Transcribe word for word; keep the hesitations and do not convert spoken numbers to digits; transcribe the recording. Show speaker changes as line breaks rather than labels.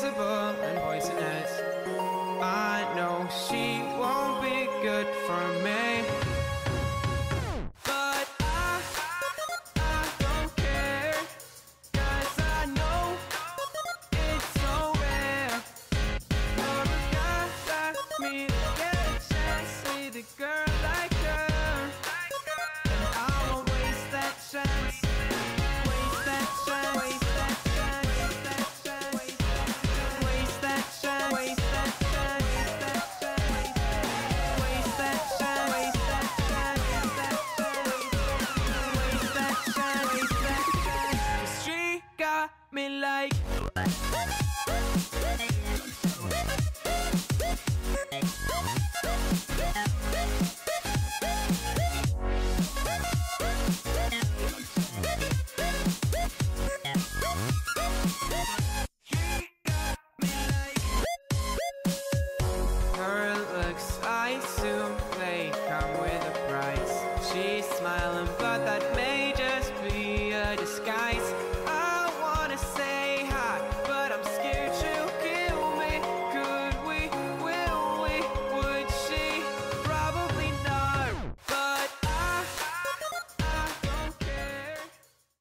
invisible and poisonous. I know she won't be good for me, but I, I don't care, 'cause I know it's so rare for a guy like me to get a chance with a girl like her. And I won't waste that chance, waste that chance, waste that chance, waste that chance, waste that chance, waste that chance, waste that chance, waste that chance, waste that chance, waste that chance, waste that chance. 'Cause she got me like. Her looks, I assume they come with a price. She's smiling, but that